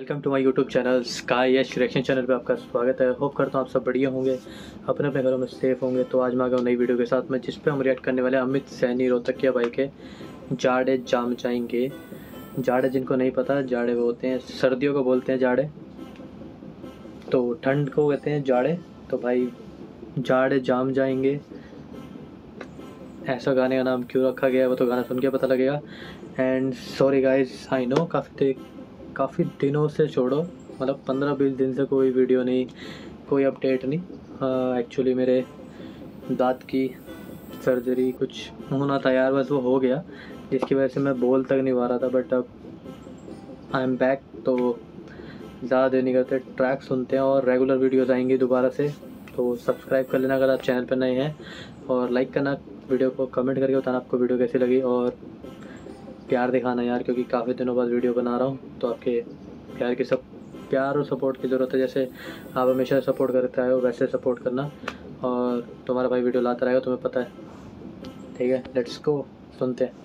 Welcome to my YouTube channel sky Yash reaction channel पे आपका स्वागत है। होप करता हूँ आप सब बढ़िया होंगे, अपने अपने घरों में सेफ होंगे। तो आज मैं आ गया हूँ नई वीडियो के साथ में, जिस पे हम रिएक्ट करने वाले हैं अमित सैनी रोहतकिया भाई के जाड़े जाम जाएंगे। जाड़े जिनको नहीं पता, जाड़े वो होते हैं सर्दियों को बोलते हैं जाड़े, तो ठंड को कहते हैं जाड़े। तो भाई जाड़े जाम जाएंगे, ऐसा गाने का नाम क्यों रखा गया है वो तो गाना सुन के पता लगेगा। And sorry guys, I know काफ़ी दिनों से छोड़ो, मतलब 15-20 दिन से कोई वीडियो नहीं, कोई अपडेट नहीं। एक्चुअली मेरे दांत की सर्जरी कुछ होना था यार, बस वो हो गया, जिसकी वजह से मैं बोल तक नहीं पा रहा था। बट अब आई एम बैक, तो ज़्यादा देर नहीं करते, ट्रैक सुनते हैं और रेगुलर वीडियोज़ आएंगी दोबारा से। तो सब्सक्राइब कर लेना अगर आप चैनल पर नए हैं, और लाइक करना वीडियो को, कमेंट करके बताना आपको वीडियो कैसी लगी, और प्यार दिखाना यार, क्योंकि काफ़ी दिनों बाद वीडियो बना रहा हूँ। तो आपके प्यार और सपोर्ट की ज़रूरत है। जैसे आप हमेशा सपोर्ट करते आए हो वैसे सपोर्ट करना, और तुम्हारा भाई वीडियो लाता रहेगा, तुम्हें पता है। ठीक है, लेट्स गो, सुनते हैं।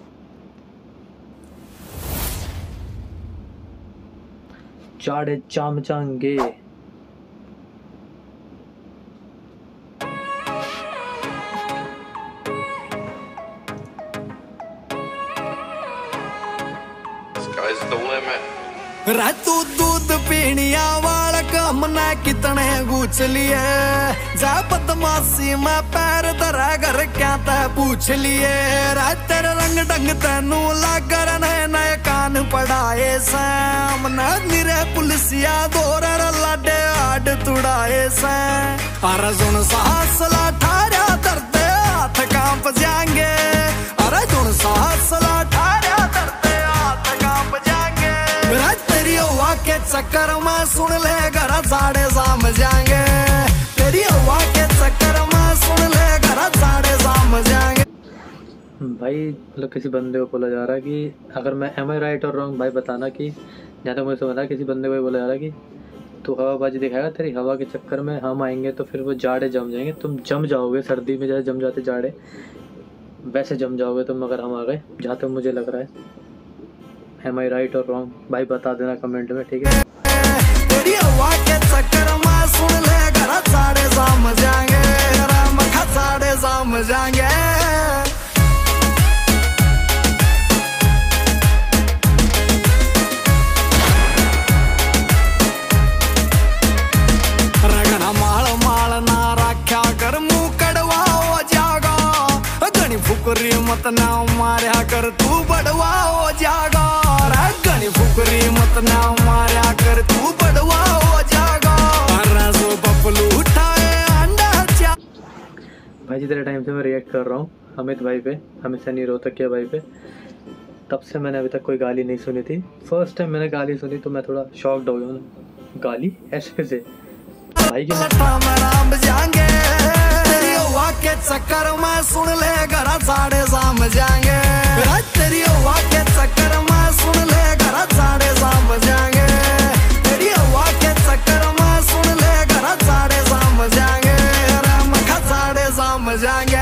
जाड़े जाम जाएंगे। तू दूध पीनिया वाला कम ना कितने गुछ लिए, जा बदमाशी में पैर धरा घर क्या तय पूछ लिए। तेरे रंग ढंग तेनू लागर नए कान पढ़ाए सामने निरे पुलिसिया दौर लाडे आड तुड़ाए से। अरे सुन सासला ठारा दर्दे हाथ कांप जाएंगे, अरे सुन सासला ठारा दर्दे हाथ कांप जाएंगे। तेरी हवा के चक्कर में सुन ले घर साढ़े शाम जाएंगे, तेरी हवा के चक्कर में सुन ले घर साढ़े शाम जाएंगे। भाई मतलब किसी बंदे को बोला जा रहा है कि अगर मैं एम आई राइट और रॉन्ग भाई बताना, कि जहाँ तक मुझे समझ रहा, किसी बंदे को बोला जा रहा है कि तू हवाबाजी दिखाएगा, तेरी हवा के चक्कर में हम आएंगे तो फिर वो जाड़े जम जाएंगे। तुम जम जाओगे, सर्दी में जैसे जम जाते जाड़े वैसे जम जाओगे तुम अगर हम आ गए, जहाँ तक मुझे लग रहा है। एम आई राइट और रॉन्ग भाई बता देना कमेंट में, ठीक है। तेरी हवा के चक्कर में सुन ले घर साढ़े शाम जाएंगे, साढ़े शाम जाएंगे। रगना माल माल ना रखा कर, मुंह कड़वा हो जागा, घनी फुकरी मत ना मारा कर, तू बड़वा हो जागा। घनी फुकरी मत ना मारा कर, तू बड़वा हो जागा। बपलू उठाए अंडा चा। भाई जितने टाइम से मैं रिएक्ट कर रहा हूँ अमित भाई पे, अमित सैनी रोहतकिया भाई पे, तब से मैंने अभी तक कोई गाली नहीं सुनी थी। फर्स्ट टाइम मैंने गाली सुनी तो मैं थोड़ा शॉक्ड हो गया। गाली ऐसे से भाई के जाएंगे, तेरी हवा के चक्कर में सुन ले घर साढ़े शाम जाएंगे, तेरी हवा के चक्कर में सुन ले घर साढ़े शाम जाएंगे, तेरी हवा के चक्कर में सुन ले घर साढ़े शाम जाएंगे, साढ़े शाम जाएंगे।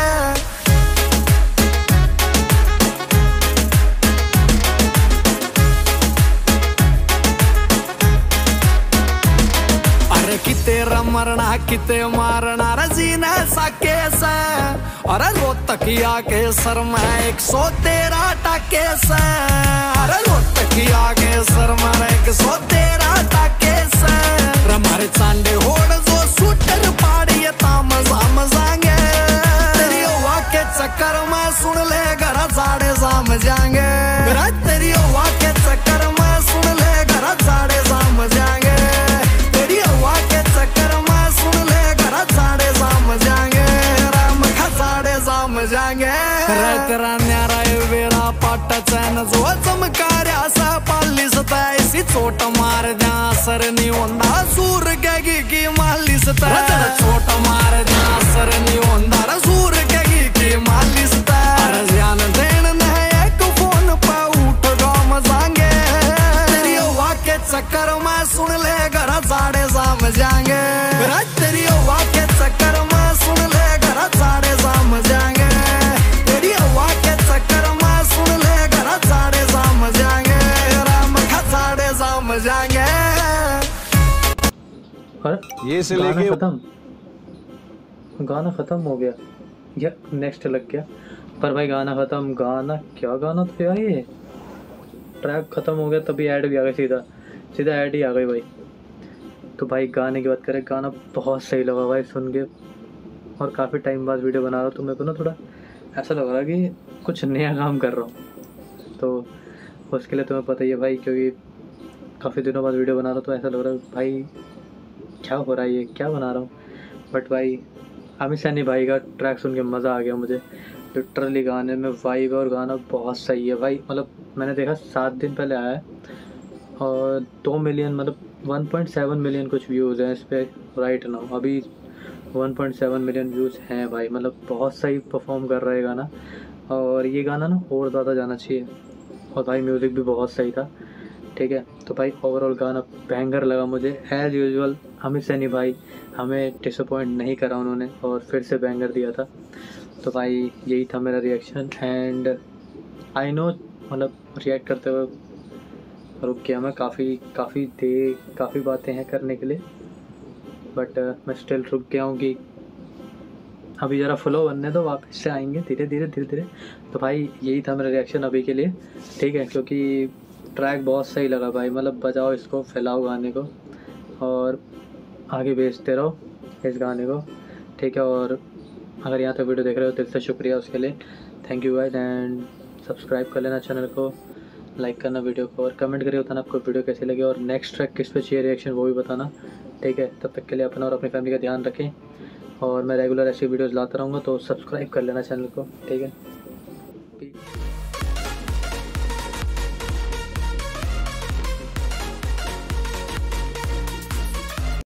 किते रमरना किते मारना रजीना साके से, अरे रोहतकिया के सर में 113 टाके से, अरे रोहतकिया के सर में 113 टाके से। रमारे चांडे होड़ जो शूटर पाड़ी ताम जाम जाएंगे, तेरी हवा के चक्कर में सुन ले घर साढ़े शाम जाएंगे, तेरी हवा के चक्कर में सुन ले घर साढ़े शाम जाएंगे, तेरी हवा के चक्कर में सुन ले घर साढ़े शाम जाएंगे, साढ़े शाम जाएंगे। तेरा न्यारा वेरा पाटा चैन जो चमकार्या सा पालिस ऐसी चोट मार जा सर नहीं होंदा सूर की मालिस, चोट मार जा सर नहीं होंदा सूर की मालिस। ध्यान देन एक फोन पे उठ गाम जाएंगे, तेरी हवा के चक्कर में सुन ले घर साढ़े शाम जाएंगे, तेरी हवा के चक्कर में सुन ले घर साढ़े शाम जाएंगे, तेरी हवा के चक्कर में सुन ले घर साढ़े शाम जाएंगे, साढ़े शाम जाएंगे। और ये से गाना लेके गाना ख़त्म हो गया या नेक्स्ट लग गया। पर भाई गाना ख़त्म, गाना क्या गाना था यार, ये ट्रैक ख़त्म हो गया तभी ऐड भी आ गई, सीधा सीधा ऐड ही आ गई भाई। तो भाई गाने की बात करें, गाना बहुत सही लगा भाई सुन के, और काफ़ी टाइम बाद वीडियो बना रहा हूँ तो मेरे को ना थोड़ा ऐसा लग रहा है कि कुछ नया काम कर रहा हूँ। तो उसके लिए तुम्हें पता ही है भाई, क्योंकि काफ़ी दिनों बाद वीडियो बना रहा हूँ तो ऐसा लग रहा है भाई क्या हो रहा है, ये क्या बना रहा हूँ। बट भाई अमित सैनी भाई का ट्रैक सुन के मज़ा आ गया मुझे लिटरली। गाने में वाइब और गाना बहुत सही है भाई। मतलब मैंने देखा 7 दिन पहले आया है और 2 मिलियन मतलब 1.7 मिलियन कुछ व्यूज़ हैं इस पर राइट नाउ। अभी 1.7 मिलियन व्यूज़ हैं भाई। मतलब बहुत सही परफॉर्म कर रहा है गाना, और ये गाना ना और ज़्यादा जाना चाहिए। और भाई म्यूज़िक भी बहुत सही था, ठीक है। तो भाई ओवरऑल गाना बैंगर लगा मुझे। एज़ यूजुअल अमित सैनी भाई हमें डिसअपॉइंट नहीं करा उन्होंने, और फिर से बैंगर दिया था। तो भाई यही था मेरा रिएक्शन। एंड आई नो मतलब रिएक्ट करते हुए रुक गया मैं, काफ़ी बातें हैं करने के लिए, बट मैं स्टिल रुक गया हूँ कि अभी ज़रा फ्लो बनने दो, वापस से आएंगे धीरे धीरे। तो भाई यही था मेरा रिएक्शन अभी के लिए, ठीक है। क्योंकि ट्रैक बहुत सही लगा भाई, मतलब बजाओ इसको, फैलाओ गाने को और आगे भेजते रहो इस गाने को, ठीक है। और अगर यहाँ तक वीडियो देख रहे हो दिल से शुक्रिया उसके लिए, thank you guys. And subscribe कर लेना चैनल को, लाइक करना वीडियो को, और कमेंट करके बताना आपको वीडियो कैसी लगी, और नेक्स्ट ट्रैक किस पे चाहिए रिएक्शन वो भी बताना, ठीक है। तब तक के लिए अपना और अपनी फैमिली का ध्यान रखें, और मैं रेगुलर ऐसी वीडियोज़ लाता रहूँगा, तो सब्सक्राइब कर लेना चैनल को, ठीक है।